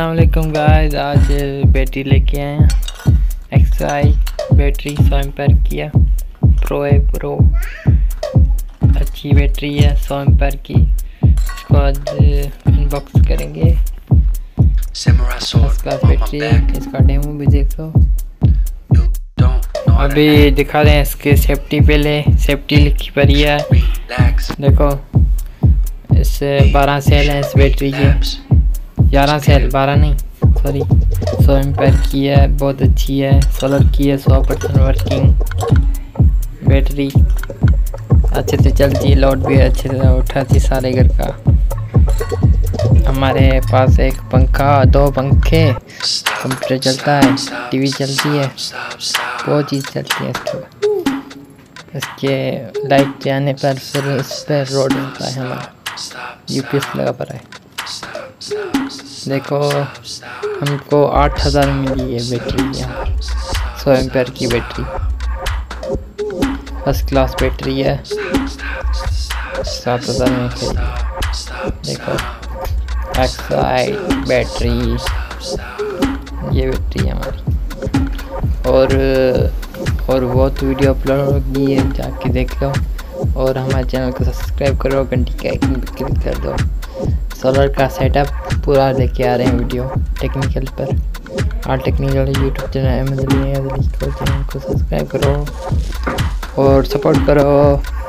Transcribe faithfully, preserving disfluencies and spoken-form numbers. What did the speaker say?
अस्सलाम वालेकुम गाइस, आज बैटरी लेके आए हैं एक्स आई बैटरी सौ एम्पेयर की है। प्रो है प्रो अच्छी बैटरी है सौ एम्पेयर की। इसको आज अनबॉक्स करेंगे। इसका बैटरी है, इसका डेमो भी देखो। अभी दिखा रहे हैं इसके सेफ्टी। पहले सेफ्टी लिखी पड़ी है, देखो। इससे बारह सेल है इस बैटरी के, ग्यारह सेल, बारह नहीं सॉरी सौ एम्पेयर की है। बहुत अच्छी है, सोलर की है, सौ परसेंट वर्किंग बैटरी। अच्छे से चलती है, लोड भी अच्छे से उठाती सारे घर का। हमारे पास एक पंखा, दो पंखे, कंप्यूटर चलता है, टीवी चलती है, बहुत चीज़ चलती है इसके। इसके लाइट जाने पर फिर इस पर रोड होता है हमारा, यूपीएस लगा पड़ा है। देखो हमको आठ हज़ार मिली है बैटरी, यहाँ सौ एम्पेयर की बैटरी, फर्स्ट क्लास बैटरी है। सात हज़ार में खरीदी। देखो एक्स आई बैटरी, ये बैटरी है हमारी। और और बहुत वीडियो अपलोड होगी है, जाके देख लो। और हमारे चैनल को सब्सक्राइब करो, घंटी के आइकन पर क्लिक कर दो। सोलर का सेटअप पूरा लेके आ रहे हैं वीडियो टेक्निकल पर। All technical YouTube channel channel को सब्सक्राइब करो और सपोर्ट करो।